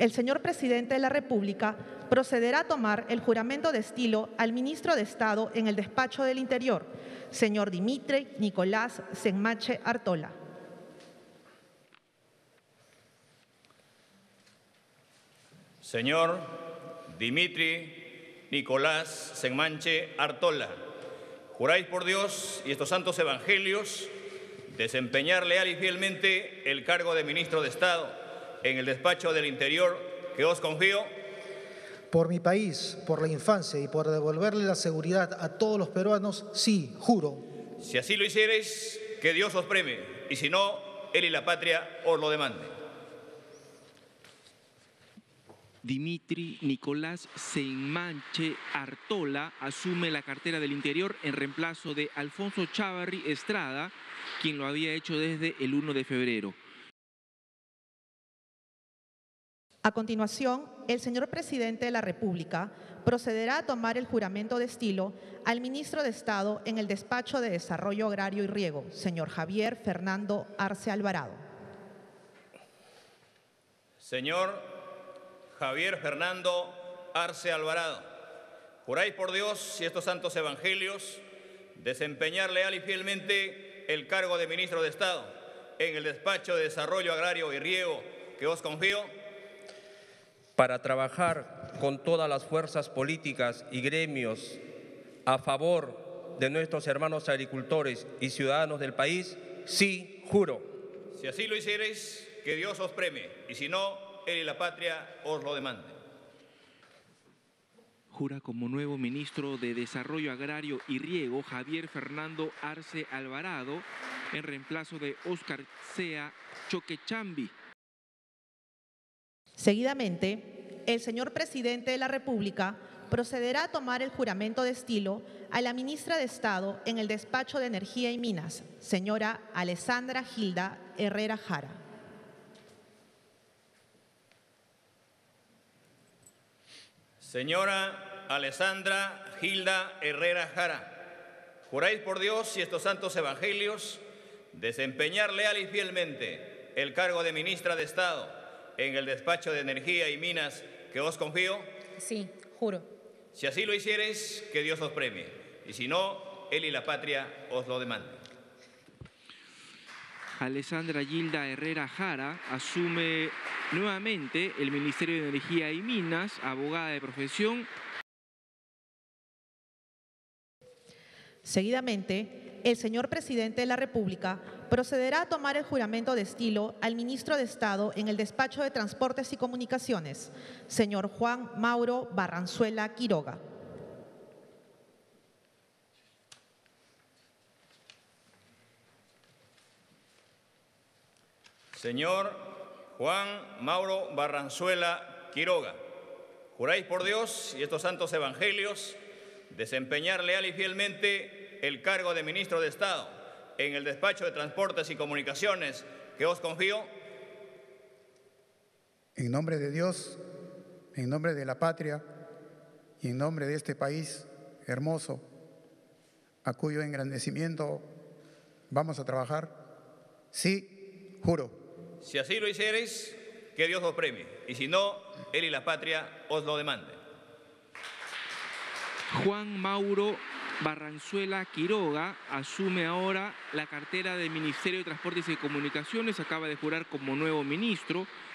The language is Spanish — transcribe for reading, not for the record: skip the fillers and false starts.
el señor presidente de la República procederá a tomar el juramento de estilo al ministro de Estado en el despacho del Interior, señor Dimitri Nicolás Senmache Artola. Señor Dimitri Nicolás Senmache Artola, juráis por Dios y estos santos evangelios desempeñar leal y fielmente el cargo de ministro de Estado en el despacho del Interior que os confío. Por mi país, por la infancia y por devolverle la seguridad a todos los peruanos, sí, juro. Si así lo hiciereis, que Dios os premie, y si no, él y la patria os lo demanden. Dimitri Nicolás Senmache Artola asume la cartera del Interior en reemplazo de Alfonso Chávarri Estrada, quien lo había hecho desde el 1 de febrero. A continuación, el señor presidente de la República procederá a tomar el juramento de estilo al ministro de Estado en el despacho de Desarrollo Agrario y Riego, señor Javier Fernando Arce Alvarado. Señor Javier Fernando Arce Alvarado, juráis por Dios y estos santos evangelios desempeñar leal y fielmente el cargo de ministro de Estado en el despacho de Desarrollo Agrario y Riego que os confío. Para trabajar con todas las fuerzas políticas y gremios a favor de nuestros hermanos agricultores y ciudadanos del país, sí, juro. Si así lo hiciereis, que Dios os premie, y si no, él y la patria os lo demanden. Jura como nuevo ministro de Desarrollo Agrario y Riego Javier Fernando Arce Alvarado en reemplazo de Óscar Sea Choquechambi. Seguidamente, el señor presidente de la República procederá a tomar el juramento de estilo a la ministra de Estado en el despacho de Energía y Minas, señora Alessandra Gilda Herrera Jara. Señora Alessandra Gilda Herrera Jara, juráis por Dios y estos santos evangelios desempeñar leal y fielmente el cargo de ministra de Estado en el despacho de Energía y Minas que os confío. Sí, juro. Si así lo hiciereis, que Dios os premie, y si no, él y la patria os lo demanden. Alessandra Gilda Herrera Jara asume nuevamente el Ministerio de Energía y Minas, abogada de profesión. Seguidamente, el señor presidente de la República procederá a tomar el juramento de estilo al ministro de Estado en el despacho de Transportes y Comunicaciones, señor Juan Mauro Barranzuela Quiroga. Señor Juan Mauro Barranzuela Quiroga, juráis por Dios y estos santos evangelios desempeñar leal y fielmente el cargo de ministro de Estado en el despacho de Transportes y Comunicaciones que os confío. En nombre de Dios, en nombre de la patria y en nombre de este país hermoso, a cuyo engrandecimiento vamos a trabajar, sí, juro. Si así lo hiciereis, que Dios os premie, y si no, él y la patria os lo demanden. Juan Mauro Barranzuela Quiroga asume ahora la cartera del Ministerio de Transportes y Comunicaciones, acaba de jurar como nuevo ministro.